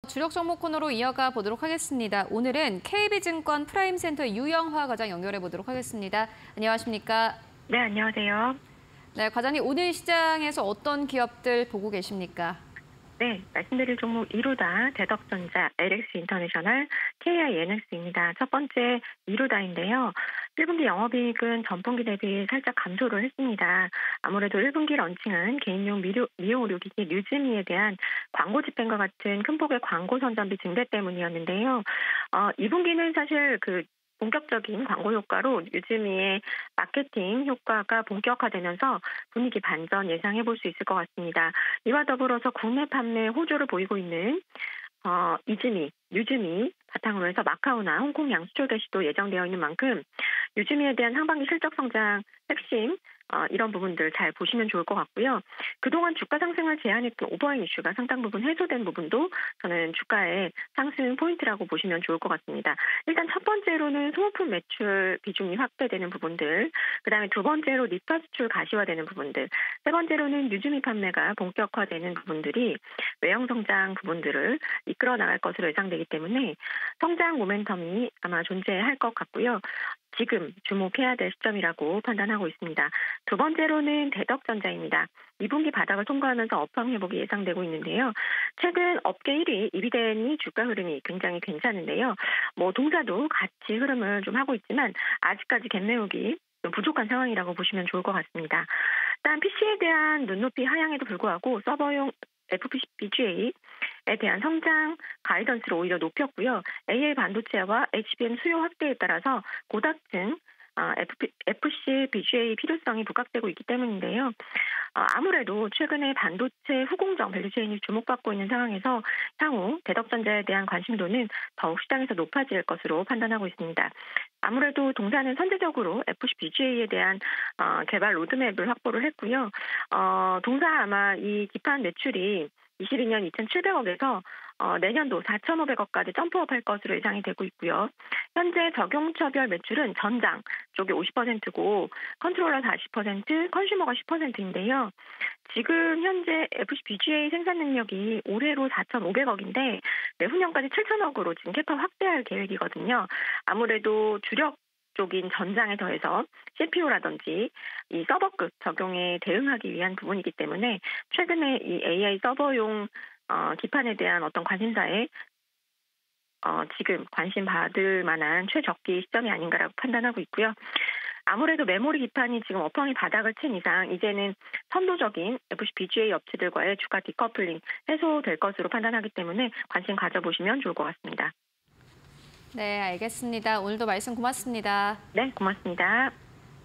주력 종목 코너로 이어가 보도록 하겠습니다. 오늘은 KB증권 프라임센터 유영화 과장 연결해 보도록 하겠습니다. 안녕하십니까? 네, 안녕하세요. 네, 과장님 오늘 시장에서 어떤 기업들 보고 계십니까? 네, 말씀드릴 종목 2루다, 대덕전자, LX인터내셔널, KINX입니다. 첫 번째 2루다인데요. 1분기 영업이익은 전분기 대비 살짝 감소를 했습니다. 아무래도 1분기 런칭은 개인용 미용 의료기기 류즈미에 대한 광고 집행과 같은 큰 폭의 광고 선전비 증대 때문이었는데요. 2분기는 사실 본격적인 광고 효과로 류즈미의 마케팅 효과가 본격화되면서 분위기 반전 예상해 볼 수 있을 것 같습니다. 이와 더불어서 국내 판매 호조를 보이고 있는 이즈미, 류즈미 바탕으로 해서 마카오나 홍콩 양수출 개시도 예정되어 있는 만큼 류즈미에 대한 상반기 실적 성장 핵심 이런 부분들 잘 보시면 좋을 것 같고요. 그동안 주가 상승을 제한했던 오버행 이슈가 상당 부분 해소된 부분도 저는 주가의 상승 포인트라고 보시면 좋을 것 같습니다. 일단 첫 번째로는 소모품 매출 비중이 확대되는 부분들, 그다음에 두 번째로 니파 수출 가시화되는 부분들, 세 번째로는 류즈미 판매가 본격화되는 부분들이 외형 성장 부분들을 이끌어 나갈 것으로 예상되기 때문에 성장 모멘텀이 아마 존재할 것 같고요. 지금 주목해야 될 시점이라고 판단하고 있습니다. 두 번째로는 대덕전자입니다. 2분기 바닥을 통과하면서 업황 회복이 예상되고 있는데요. 최근 업계 1위 이비덴이 주가 흐름이 굉장히 괜찮은데요. 동사도 같이 흐름을 좀 하고 있지만 아직까지 갭 메우기 좀 부족한 상황이라고 보시면 좋을 것 같습니다. 일단 PC에 대한 눈높이 하향에도 불구하고 서버용 FPGA에 대한 성장 가이던스를 오히려 높였고요. AI 반도체와 HBM 수요 확대에 따라서 고닥층 FPGA 필요성이 부각되고 있기 때문인데요. 아무래도 최근에 반도체 후공정 밸류체인이 주목받고 있는 상황에서 향후 대덕전자에 대한 관심도는 더욱 시장에서 높아질 것으로 판단하고 있습니다. 아무래도 동사는 선제적으로 FPGA에 대한 개발 로드맵을 확보를 했고요. 동사 아마 이 기판 매출이 22년 2,700억에서 내년도 4,500억까지 점프업할 것으로 예상이 되고 있고요. 현재 적용처별 매출은 전장 쪽이 50%고 컨트롤러 40%, 컨슈머가 10%인데요. 지금 현재 FPGA 생산 능력이 올해로 4,500억인데 내후년까지 7,000억으로 지금 캐파 확대할 계획이거든요. 아무래도 주력 쪽인 전장에 더해서 CPU라든지 이 서버급 적용에 대응하기 위한 부분이기 때문에 최근에 이 AI 서버용 기판에 대한 어떤 관심사에 지금 관심 받을 만한 최적기 시점이 아닌가라고 판단하고 있고요. 아무래도 메모리 기판이 지금 업황이 바닥을 친 이상 이제는 선도적인 FPGA 업체들과의 주가 디커플링 해소될 것으로 판단하기 때문에 관심 가져보시면 좋을 것 같습니다. 네, 알겠습니다. 오늘도 말씀 고맙습니다. 네, 고맙습니다.